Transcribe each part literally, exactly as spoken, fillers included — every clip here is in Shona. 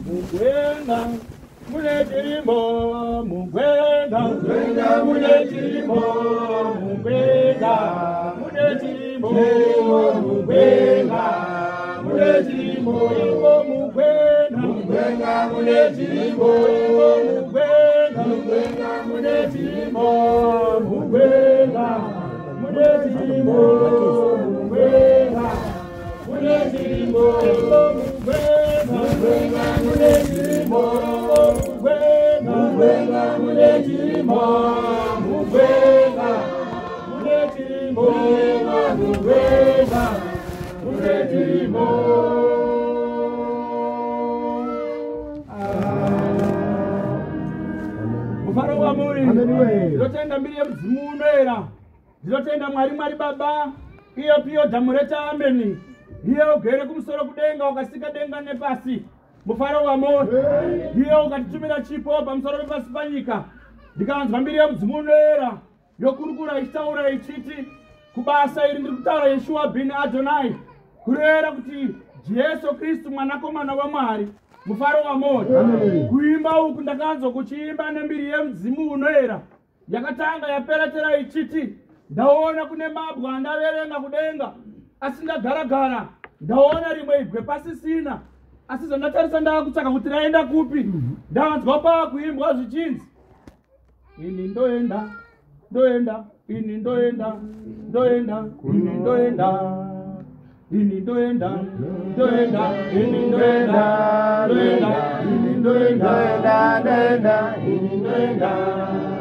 mugwenga mune chirimo mugwenga mugwenga mune chirimo mugwenga mune chirimo mugwenga mune chirimo mugwenga mugwenga mune chirimo mugwenga mugwenga mune chirimo mugwenga mune chirimo mugwenga mune chirimo mugwenga mugwenga mune chirimo mugwenga mugwenga mune chirimo mugwenga mune chirimo mugwenga mune chirimo. Mufaro wa muri ndotenda mbiri yemudzimu unoera ndinotenda Mwari Mwari Baba iyo piyo dhamureta ameni iye ugere kumusoro kudenga ukasika denga nepasi mufaro wa moyo iye ukatitumira chipo pamusoro pepasi panyika ndikanzwa mbiri yemudzimu unoera yokurukura ichitaura ichiti kubasa iri ndiri kutaura Yeshua bin Adonai kureva kuti Jesu Kristu mwanakomana waMwari mufaro wa moyo kuimba uku ndakanzwa kuchiimba nembiri yemudzimu unoera yakatanga yaperetera ichiti ndaona kune mabwa ndaverenga kudenga asi ndagaragara ndaona rimwe ibwe pasisina asi zvandatarisa ndakutsvaka kuti raenda kupi ndanzwa pakuimbwa zvichinzi ini ndoenda ndoenda ini ndoenda ndoenda ini ndoenda ini ndoenda ndoenda ini ndoenda ndoenda ini ndoenda ndoenda ini ndoenda.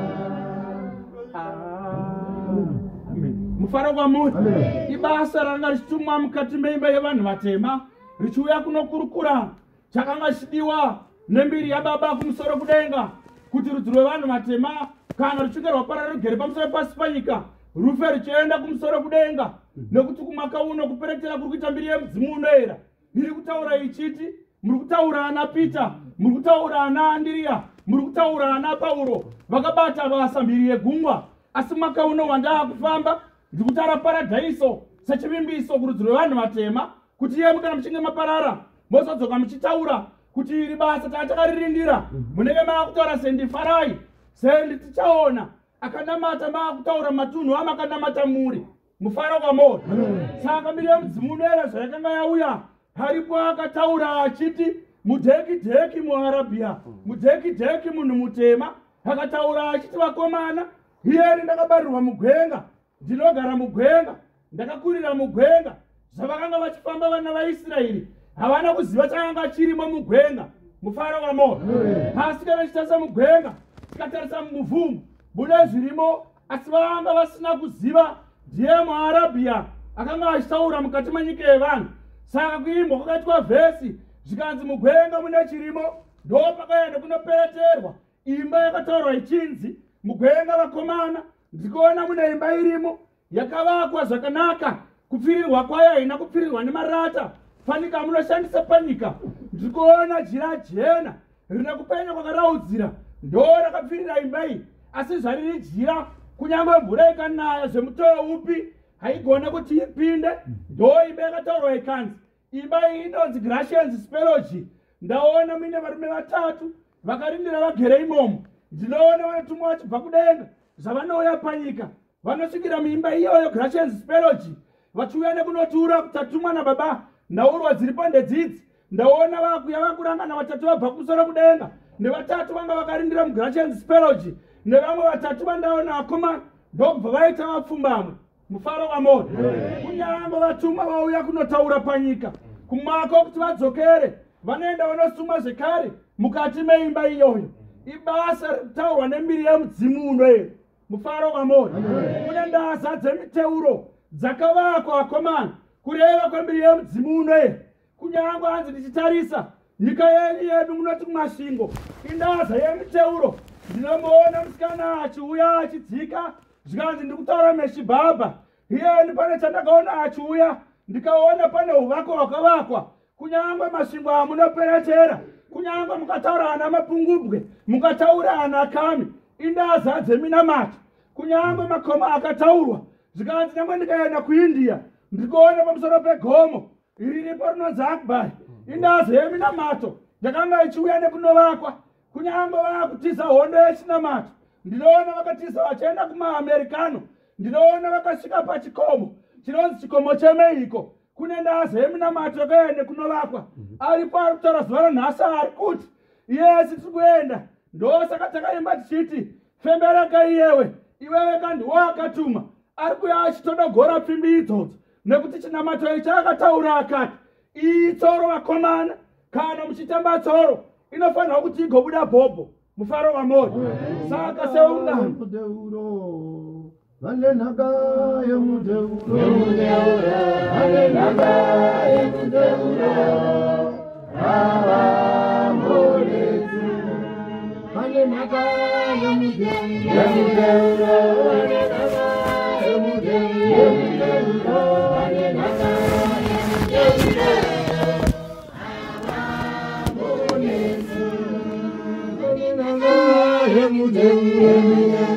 Mufaro wa munhu ibasa ranga richitumwa mukati meimba yevanhu vatema richiuya kunokurukura chakanga chidiwa nembiri yaBaba kumusoro kudenga kuti rudzi rwevanhu vatema kana ruchinge rwaparara rugere pamusoro pasi panyika rufe richienda kumusoro kudenga nekuti kumwaka uno kuperetera kuri kuita mbiri yemudzimu unoera iri kutaura ichiti muri kutaura ana Pita muri kutaura ana Andiriya muri kutaura ana Pauro vakabata basa mbiri yegungwa asi mwaka uno wandaa kufamba ndikutara paradhaiso sechivimbiso kurudzi rwevanhu vatema kuti yemu kana muchinge maparara mozodzoka muchitaura kuti iri basa tatakaririndira munenge maakutaura sendifarai sendi tichaona akanamata maakutaura matunhu amakanamata muri mufaro kwamoyo saka mbiri yemudzimu unoera zvayakanga yauya paripo akataura achiti mudheki dheki muArabia mudheki dheki munhu mutema akataura achiti vakomana iyeri ndakabarirwa mugwenga ndinogara mugwenga ndakakurira mugwenga zvavakanga vachifamba vana vaIsraeri havana kuziva chakanga chirimo mugwenga mufaro kwamoyo asi kana chitarisa mugwenga tikatarisa mumuvhumu mune zvirimo asi vanga vasina kuziva ndiye muArabia akanga achitaura mukati menyika yevanhu saka kuimbwa kwakaitwa vhesi zvikanzi mugwenga mune chirimo ndo pakaenda kunopereterwa imba yakataurwa ichinzi mugwenga vakomana ndikuona mune imba irimo yakavakwa zvakanaka kupfirirwa kwayo haina kupfirirwa nemarata fanika munoshandisa panyika ndikuona jira jena rina kupenya kwakaraudzira ndo rakapfirira imba iyi asi zvariri jira kunyange mvura ikanaya zvemutoo upi haigona kuti ipinde ndo imba yakataurwa ikanzi imba iyi inonzi Gracious Spelogy ndaona mine varume vatatu vakarindira vagere imomo ndinoona vanotumwa vachibva kudenga zvavanouya panyika vanosvikira muimba iyoyo Gracious Spelogy vachiuya nekunotura kutatumwa naBaba ndaurwa dziri pandedzidzi ndaona vakuya vakurangana vatatu vabva kumusoro kudenga nevatatu vanga vakarindira muGracious Spelogy nevamwe vatatu vandaona vakomana ndobva vaita vapfumbamwe mufaro kwamoyo kunyange vatumwa vauya kunotaura panyika kumwaka kuti vadzokere vanoenda vanosumwa zvekare mukati meimba iyoyo ibasa rikutaurwa nembiri yemudzimu unoera mufaro kwamoyo kune ndaza dzemiteuro dzakavakwa vakomana kureva kwembiri yemudzimu unoera kunyange hanzi ndichitarisa nyika yenyu yedu munoti masvingo indaza yemiteuro ndinomuona musikana achiuya achidzika zvikanzi ndikutaura Meshibhabha iyeni pane chandakaona achiuya ndikaona pane uvako hwakavakwa kunyange masvingo amunoperetera kunyange mukataura ana Mapungubwe mukataura ana Kami indaza dzeminamati kunyange makoma akataurwa zvikanzi nyangwe ndikaenda kuIndia ndikuona pamusoro pegomo iriripo rinonzi Akbar indaza yeminamato yakanga ichiuya nekunovakwa kunyange vakutiza hondo yechinamato. Ndinoona vakatiza vachienda kumaamerikanho. Ndinoona vakasvika pachikomo chinonzi chikomo cheMexico. Kune ndazi yeminamato yakaenda kunovakwa. Aripo ari kutaura zuva ranhasi ari kuti yesi tiri kuenda. Ndosaka takaimba tichiti fembereka iyewe iwewe kandiwo akatuma. Ari kuya achitodogora pfimbi idzodzo nekuti chinamato ichi akataura akati iyi tsoro vakomana kana muchitamba tsoro inofanira kuti igobuda bhobho mufaro wamori. Saka seungano Vale naga yemudeuro yemudeuro vale naga yemudeuro ava molezu vale naga yemudeuro yemudeuro vale naga yemudeuro yemudeuro vale naga yemudeuro ava molezu vale naga yemudeuro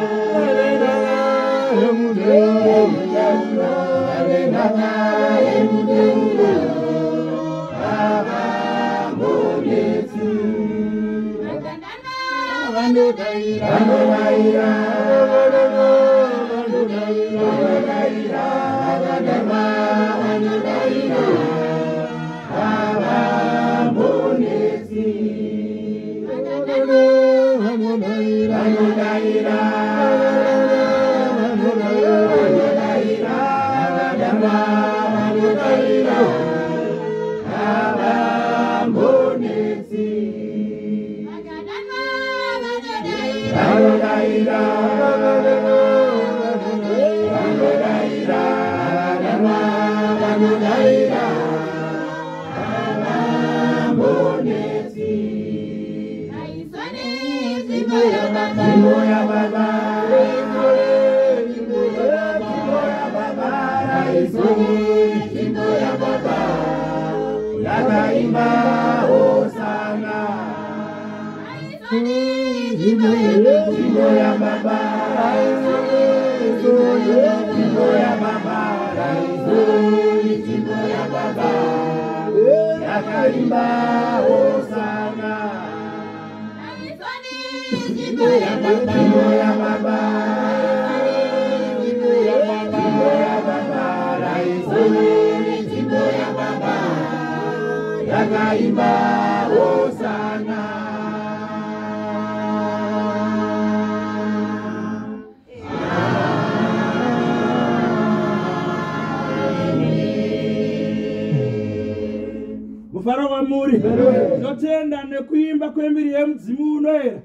mufaro wamuri notenda nekuimba kwembiri yemudzimu unoera.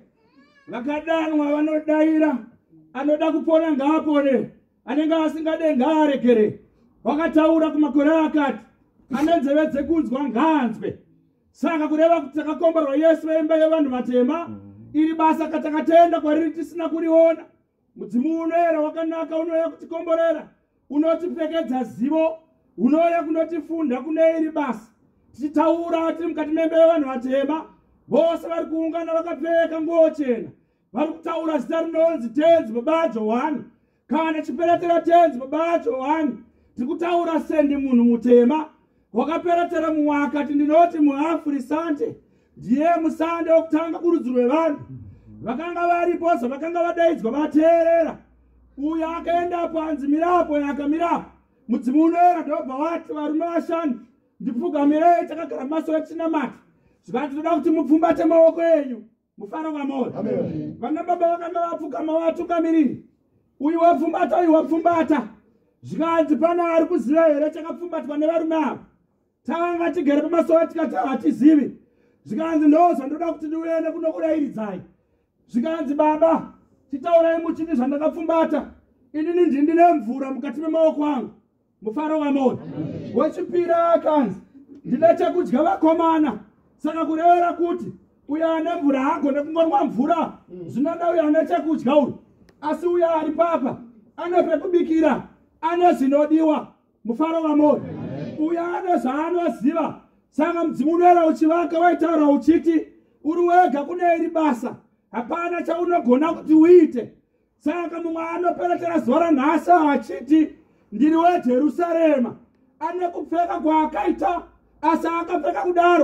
Vakadanwa vanodaira anoda kupona ngaapone anenge asingade ngaarekere. Wakataura kumakore akati ane nzeve dzekunzwa ngaanzwe. Saka kureva kuti takakomborwa Yesu veimba yevanhu vatema iri basa katakatenda kwariri tisina kuriona. Mudzimu unoera wakanaka unouya kutikomborera, unotipfekedza zivo, unouya kunotifunda kune iri basa. Tichitaura tiri mukati memba yevanhu vatema vose vari kuungana vakapfeka nguo chena vari kutaura zita rinonzi tenzi baba Johani kana chiperetera tenzi baba Johani. Tiri kutaura sendi munhu mutema wakaperetera muwakati. Ndinoti muAfrisante ndiye musande wokutanga kurudzi rwevanhu vakanga varipo zvavakanga vadaidzwa vateerera. Uyo akaendapo anzimirapo yakamirapo. Mudzimu unoera ndobva wati varume vashanu ndipfugamirei takagara maso echinamata zvikati toda kuti mupfumbate maoko enyu mufaro wamori. Vana baba vakanga vapfugama vatungamiriri. Uyu wapfumbata uyu wapfumbata. Zvikanzi pana ari kuziva here chakapfumbatwa nevarume ava. Takanga tigere pamasowa tikati hatizivi. Zvikanzi ndozva ndoda kuti ndiuende kunokurayiridzai. Zvikanzi baba titaurai muchiti zvandakapfumbata inini ndine mvura mukati memaoko angu mufaro wamori. Wechipiri akanzi ndine chekudya vakomana. Saka kurevera kuti uyo ane mvura haagone kungonwa mvura zvinoda uyo ane chekudya uyu. Asi uyo ari papa ane pekubikira, ane zvinodiwa mufaro wamori. Uyo ane zvaanoziva. Saka mudzimu unoera uchivaka waitaura uchiti uri wega kune iri basa hapana chaunogona kuti uite. Saka mumwe anoperetera zuva ranhasi achiti ndiri weJerusarema ane kupfeka kwaakaita asi akapfeka kudaro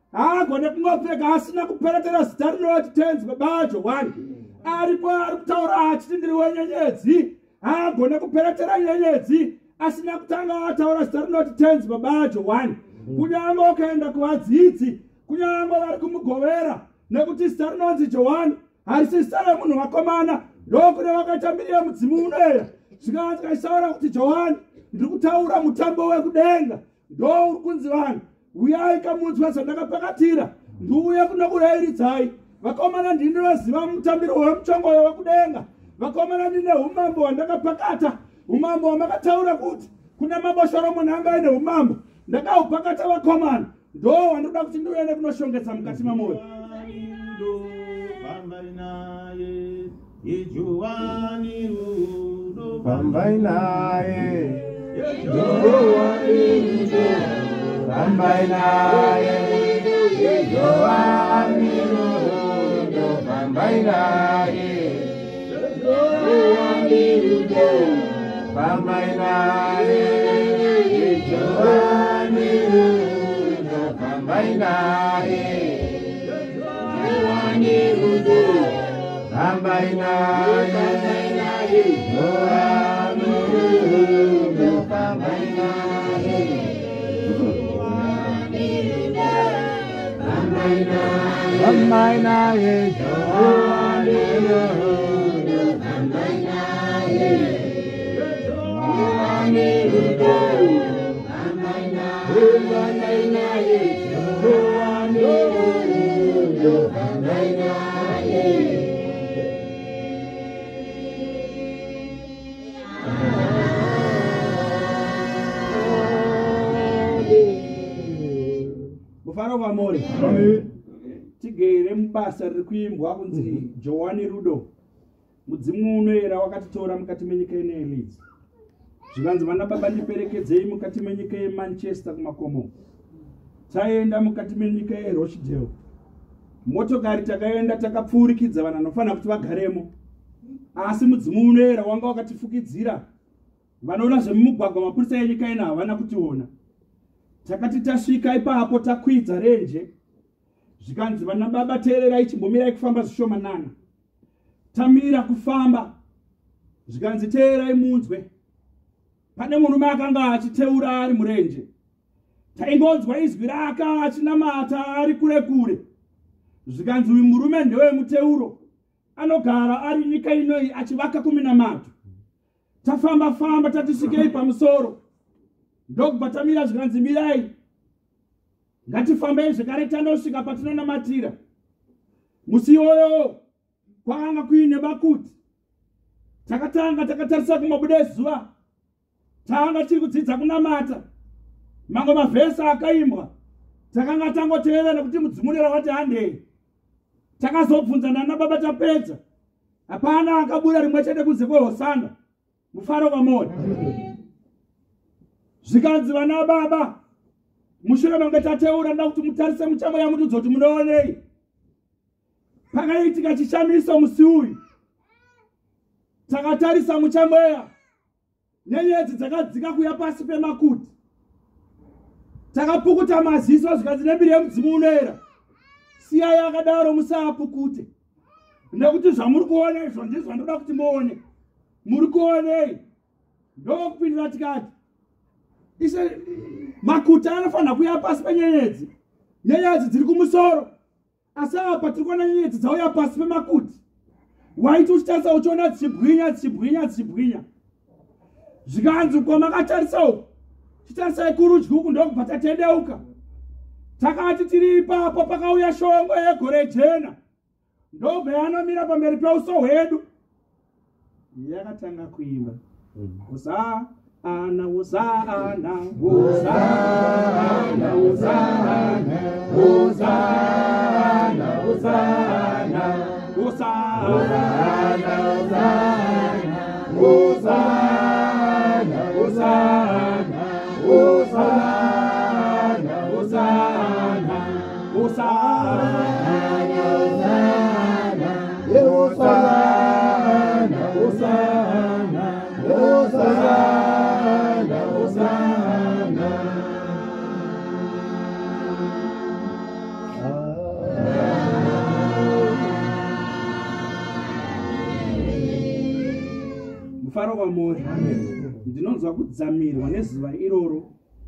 agone kungopfeka asina kuperetera zita rinoti tenzi baba Johani aripo ari kutaura achiti ndiri wenyenyedzi agone kuperetera nyenyedzi asina kutanga ataura zita rinoti tenzi baba Johani kunyange ukaenda kuvadzidzi kunyange vari kumugovera nekuti zita rinonzi Johani harisi zita remunhu wakomana ndokune vakaita mbiri yemudzimu unoera zvikanzi kaitaura kuti Johani ndiri kutaura mutambo wekudenga ndo uri kunzi vanhu uyai kamunzwa zvandakapakatira ndiuye kunokurayiridzai vakomana ndinoziva mutambiro wemuchongoyo wekudenga vakomana ndine umambo hwandakapakata umambo hwamakataura kuti kuna maboshoro munhu anga aine umambo ndakaupakata vakomana ndo hwandoda kuti ndiuye kunoshongedza mukati mamoyo Pambai naye Johani rudo Pambai naye Johani rudo Pambai naye Johani rudo Pambai naye Johani rudo Pambai naye Johani rudo Pambai naye Johani rudo Pambai naye Pambai naye Johani rudo Pambai naye Johani rudo Pambai naye Johani rudo Pambai naye mufaro vamori tigere mubasa riri kuimbwa kunzi Johani rudo mudzimu unoera wakatitora mukati menyika yeNehelidzi zvikanzi vana baba ndiperekedzei mukati menyika yeManchester kumakomo taenda mukati menyika yeRochdale motokari takaenda takapfuurikidza vanhu vanofanira kuti vagaremo asi mudzimu unoera wanga wakatifukidzira vanoona zvemumugwagwa mapurisa enyika ino havana kutiona takati tasvika ipapo takwidza renje zvikanzi vana baba teererai chimbomirai kufamba zvishomanana tamira kufamba zvikanzi teererai munzwe pane murume akanga achiteura ari murenje taingonzwa izwi rake achinamata ari kure kure zvikanzi uyu murume ndewemuteuro anogara ari nyika inoi achivaka kuminamato tafamba famba tatisvikei pamusoro ndokubva tamira zvikanzi mirai ngatifambei zvekare tanosvika patinonamatira musi iyoyo kwakanga kuine bakuti takatanga takatarisa kumabude zuva tanga tiri kudzidza kunamata mamwe mavhesi akaimbwa takanga tangoteerera nekuti mudzimunira wati handei takazobvunzana nababa tapedza hapana akabuda rimwe chete kunze kwehosana mufaro vamori zvikanzi vana baba mushure mange tateura nda kuti mutarise muchambo yamuti dzoti munoonei pakaitika chishamiso musi uyu takatarisa muchamboya nyenyedzi dzakadzika kuya pasi pemakuti takapukuta maziso zvikanzi nembiri yemudzimu unoera siyai akadaro musaapukute nekuti zvamuri kuona izvo ndizvo ndoda kuti muone muri kuonei ndokupindira tikati ise makuti anofanira kuya pasi penyenyedzi nyenyedzi dziri kumusoro asi apa tiri kuona nyenyedzi dzauya pasi pemakuti waiti uchitarisa uchiona dzichibwinya dzichibwinya dzichibwinya zvikanzi kwamakatarisa uku chitarisai kurudyi uku ndokubva tatendeuka takati tiri ipapo pakauya shongwe yegore jena ndobva yanomira pamberi peuso hwedu yakatanga kuimba Hosana, Hosana, Hosana, Hosana, Hosana, Hosana, Hosana, Hosana, Hosana, Hosana, Hosana, Hosana, Hosana, Hosana, Hosana, Hosana, Hosana. mufaro kwamori. Ndinonzwa kudzamirwa nezuva iroro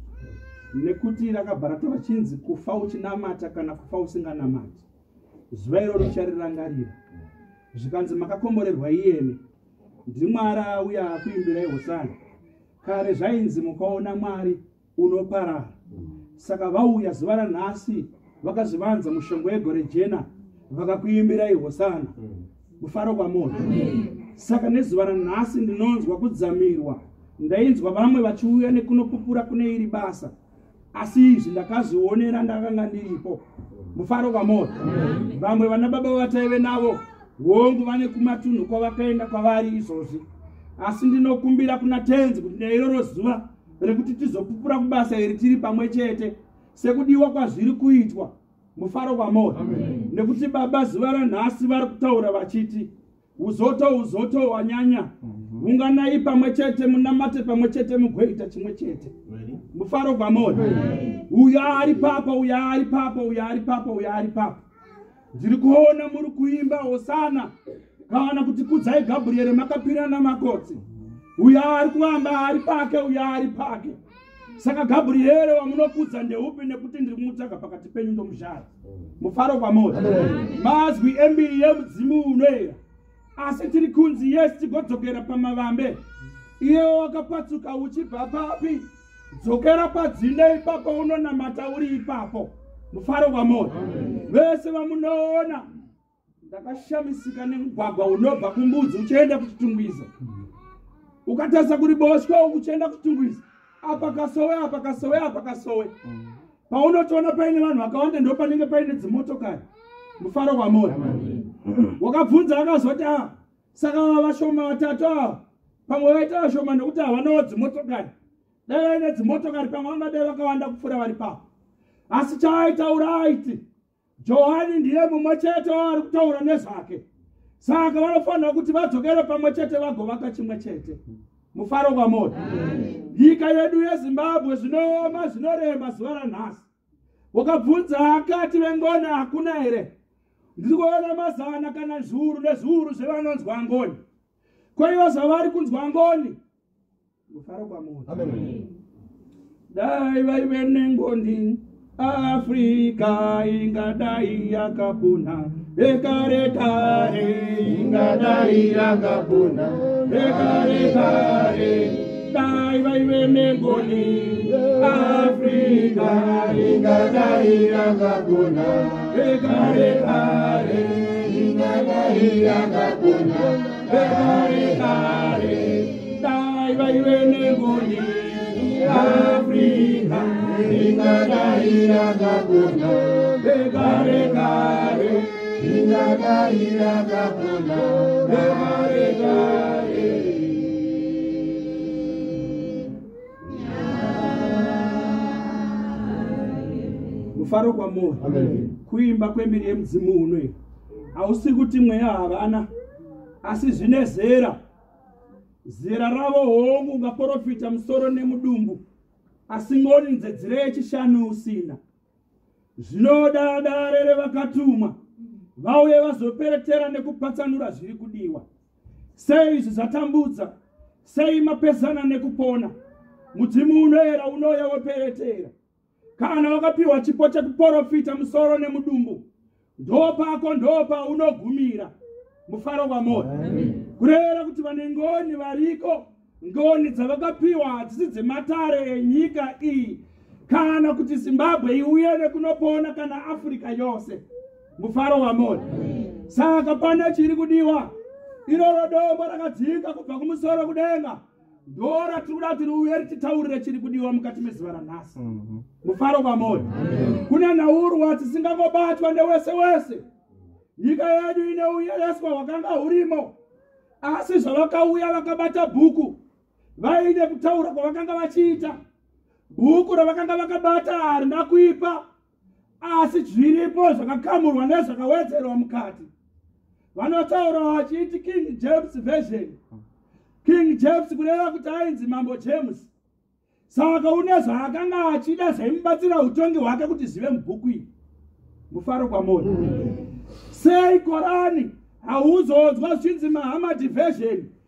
nekuti rakabharata vachinzi kufa uchinamata kana kufa usinganamati. Zuva iroro richarirangarira. Zvikanzi makakomborerwa iyemi. Ndimwari auya kuimbirai hosana. Kare zvainzi mukaona Mwari unoparara. Saka vauya zuva ranhasi vakazvivanza mushongo yegore jena vakakuimbirai hosana. Mufaro kwamori. Saka nezuva ranhasi ndinonzwa kudzamirwa. Ndainzwa vamwe vachiuya nekunopupura kune iri basa. Asi izvi ndakazvionera ndakanga ndiripo. Mufaro kwamori. Vamwe vana baba vataive navo hongu vane kumatunhu kwavakaenda kwavari izvozvi. Asi ndinokumbira kuna Tenzi kuti neiroro zuva rekuti tizopupura kubasa iri tiri pamwe chete sekudiwa kwazviri kuitwa. Mufaro kwamori. Nekuti baba zuva ranhasi vari kutaura vachiti uzoto uzoto wanyanya unganai pamwe chete munamate pamwe chete mugoita chimwe chete. Mufaro kwamori. Uya ari papa uya ari papa uya ari papa uya ari papa. Ndiri kuona muri kuimba hosana kana kuti kudzai Gabriel makapirana makotsi. Uya ari kuamba ari pake uya ari pake. Saka Gabriel wamunokudza ndeupi nekuti ndiri kumutsvaga pakati penyu ndomushara. Mufaro kwamori. Mazwi embiri yemudzimu unoera. Asi tiri kunzi yes tigodzokera pamavambe. Iye wakapatsuka uchibva papi? Dzokera padzinde ipapo unonamata uri ipapo. Mufaro kwamori. Vese vamunoona ndakashamisika nemugwagwa unobva kumbudzi uchienda kuchitungwiza. Ukatasa kuri boshwe uchienda kuchitungwiza. Apa kasowe apa kasowe apa kasowe. Paunotoona paine vanhu vakawanda ndo panenge paine dzimotokari. Mufaro kwamori. Wakabvunza akazoti ah saka vashoma vatatu ava pamwe vaita vashoma nekuti havanawo dzimotokari. Dai vaine dzimotokari pamwe vangadai vakawanda kupfuura vari papo. Asi chaaitaura aiti Johani ndiye mumwe chete waari kutaura nezvake. Saka vanofanira kuti vadzokere pamwe chete vagovaka chimwe chete. Mufaro kwamori. Nyika yedu yeZimbabwe zvinooma zvinorema zuva ranhasi. Wakabvunza akati vengoni hakuna here? Ndiri kuona mazana kana zviuru nezviuru zvevanonzwa ngoni. Kwaiva zvavari kunzwa ngoni. Mufaro kwamori. Dai vaive nengondi Afrika ingadai yakapona. Ekare kare ingadai yakapona. Ekare kare dai vaive nengondi Afrika ingadai yakapona. Ekare kare ingadai yakapona. Ekare kare dai vaive nengondi Afrika ingadai yakapona. Ekare kare ingadai yakapona. Ekare kare. Mufaro kwamori. Kuimba kwembiri yemudzimu unoyi hausi kuti mweya havana asi zvine zera. Zera ravo hongu ungaprofita musoro nemudumbu asi ngoni nzedzere yechishanu usina. Zvinoda darere vakatumwa vauye vazoperetera nekupatsanura zviri kudiwa. Sei izvi zvatambudza? Sei mapezana nekupona? Mudzimu unoera unoya woperetera. Kana wakapiwa chipo chekuprofita musoro nemudumbu ndopako ndopa unogumira. Mufaro kwamori. Kureva kuti vane ngoni variko ngoni dzavakapiwa hadzisi dzematare enyika iyi kana kuti Zimbabwe iuye nekunopona kana Afrika yose. Mufaro kwamori. Saka pane chiri kudiwa. Iroro dombo rakadzika kubva kumusoro kudenga ndora tiri kuda kuti riuye rititaurire chiri kudiwa mukati mezuva ranhasi. Mufaro kwamori. Kune nhaurwa dzisingangobatwa newese wese. Nyika yedu ine uyereswa hwakanga hurimo. Asi zvavakauya vakabata bhuku vaide kutaura kwavakanga vachiita. Bhuku ravakanga vakabata harina kuipa asi zviripo zvakakamurwa nezvakawedzerwa mukati. Vanotaura vachiti King James version. King James kureva kuti ainzi Mambo James. Saka une zvaakanga achida zvaimubatsira utongi hwake kuti zive mubhuku iri. Mufaro kwamori. Sei Korani hauzonzwa zvichinzi Muhammad version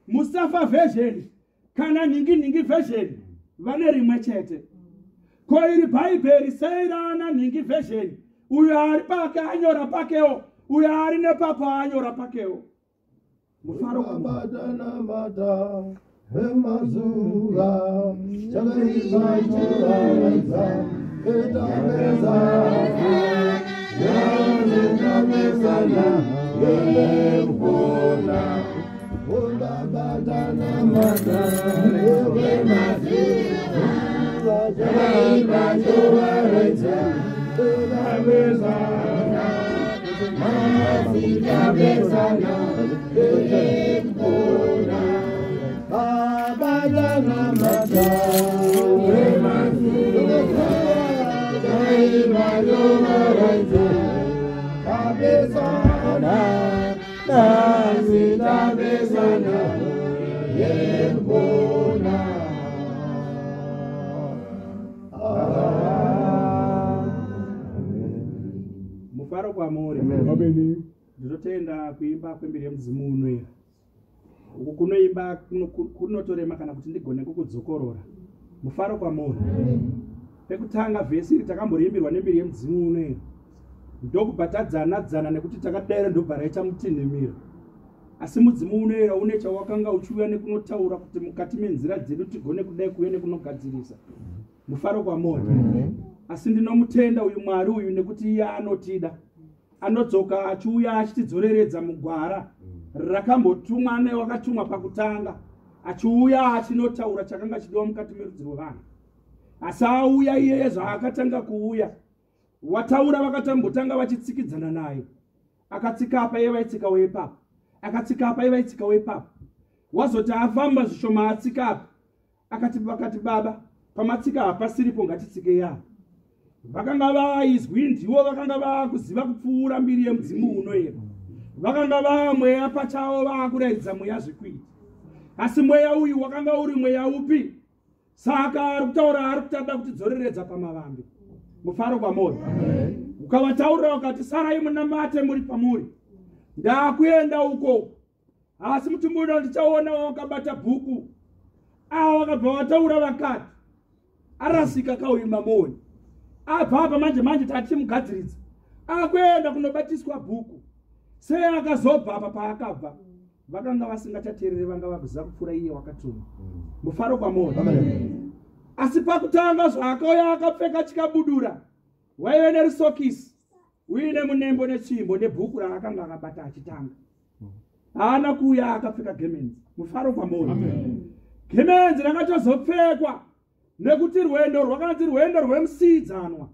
Mustafa version kana ningi ningi version vane rimwe chete. Ko iri Bible seirana ningi version uyo ari pake anyora pakeo uyo ari nepako anyora pakeo. Mufaro Badana mata emazuga chakariba choraiza etabeza yazetabezana yelembona Ola badana mata emazuga chakariba choraiza etabeza yazetabezana yelembona Badana mata emazuga chakariba choraiza Abezana, Nazita Bezana, Yembona. Mufaro kwa amore. Amen. Ndotenda kuimba kwembiri yemudzimu unoira. Uku kunoimba kunotorema kana kuti ndigone kukudzokorora. Mufaro kwa amore. Pekutanga vhesi takamboriimbirwa nembiri yemudzimu unoira. Ndokubhatadzana dzana nekuti takadaira ndobharaita mutinhimiro. Asi mudzimu unoera une chawakanga uchiuya nekunotaura kuti mukati menzira dzedu tigone kudai kuuya nekunogadzirisa. Mufaro kwa moyo. Asi ndinomutenda uyu Mwari uyu nekuti iye anotida. Anodzoka achiuya achitidzoreredza mugwara rakambotumwa newakatumwa pakutanga. Achiuya achinotaura chakanga chidiwa mukati merudzi rwevanhu. Asi auya iye zvaakatanga kuuya. Wataura vakatambotanga vachitsikidzana naye. Akatsika apa iye vaitsika wepapo. Akatsika apa iye vaitsika wepapo. Wazoti afamba zvishoma atsika apa. Akati pakati baba pamatsika apa siripo ngatitsike ya. Vakanga vaizwi ndivo vakanga vakuziva kupfuura mbiri yemudzimu unoera. Vakanga vamweya pachavo vakuraidza mweya zvikwiti. Asi mweya uyu wakanga uri mweya upi? Saka ari kutaura ari kutanda kutidzoreredza pamavambi. Mufaro kwa moyo. Ukavataurira ukati sarai munamate muri pamuri. Ndakuenda uko. Asi mutumbuda ndichaona wakabata bhuku. Ava vakabva vataura vakati arasika kauima moni. Abva apa manje manje tatimugadziridza. Akuenda kunobatiswa bhuku. Sei akazobva apa paakabva. Vakanga vasingachateerere vanga vakuziva kupfuura iye wakatuma. Mufaro kwa moyo. Asi pakutanga zvakauya akapfeka chikabudura. Waive nerisokisi. Uine munembo nechimbo nebhuku raakanga akabata achitanga. Haana kuuya akapfeka gemenzi. Mufaro kwa moyo. Gemenzi rakatozopfekwa nekuti rwendo rwakanzi rwendo rwemusiidzanwa.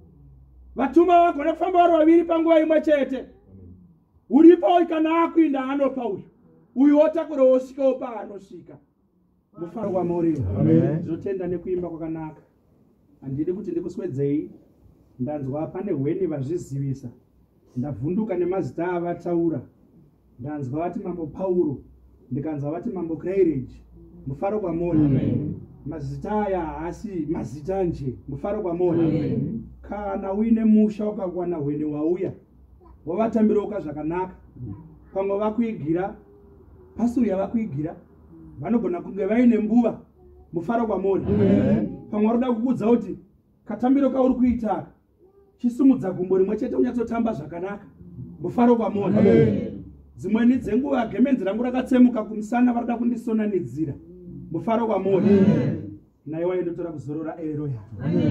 Vatuma vagona kufamba vari vaviri panguva imwe chete. Uripo kana akuinda anopa uyu. Uyu otakura osvika opa anosvika. Mufaro kwa mori. Amen. Zvotenda nekuimba kwakanaka. Handidi kuti ndikuswedzei. Ndanzwa pane hweni vazvizivisa. Ndavhunduka nemazita avataura. Ndanzwa vati mambo Pauro. Ndikanzwa vati mambo Claridge. Mufaro kwa mori. Amen. Mazita aya haasi mazita nje. Mufaro kwa mori. Amen. Kana uine musha wakakwana hweni wauya. Wavatambiroka zvakanaka. Pamwe vakuigira. Pastori yavakuigira. Vanogona kunge vaine mbuva. Mufaro kwa mori. Pamwe varoda kukudza kuti katambiro kauri kuita chisumudza gumbo rimwe chete unyatsotamba zvakanaka. Mufaro kwa mori. Dzimweni dzenguva gemenzi rangu rakatsemuka kumusana varoda kundisonanidzira. Mufaro kwa mori. Naye waindotora kuzorora ero ya.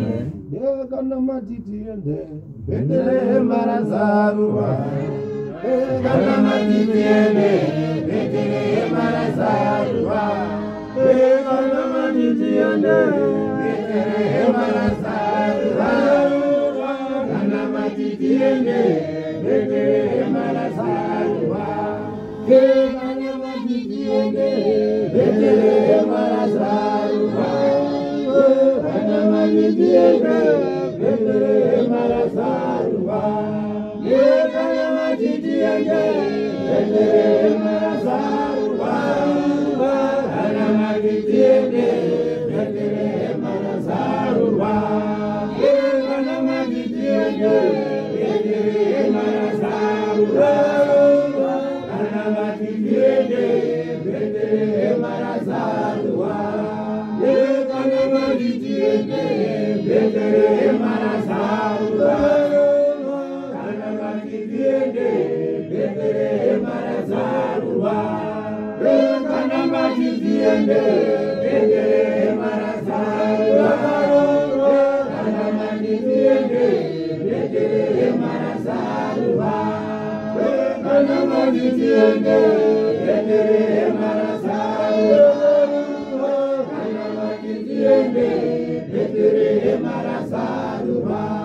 Kana matiti ende Bethlehema razarwa. Kana matiti ende Bethlehema razarwa. Kana matiti ende Bethlehema razarwa. Kana matiti ende Bethlehema razarwa. Kana matiti ende Bethlehema razarwa. Kana matiti ende Bethlehema razarwa. Kana matiti ende Bethlehema razarwa. Kana matiti ende Bethlehema razarwa. Kana matiti ende Bethlehema razarwa. Kana matiti ende Bethlehema razarwa. Kana matitiende Bethlehema razarwa. Kana matitiende Bethlehema razarwa. Kana matitiende Bethlehema razarwa. Kana matitiende Bethlehema razarwa. Kana matitiende Bethlehema razarwa. Kana matitiende Bethlehema razarwa.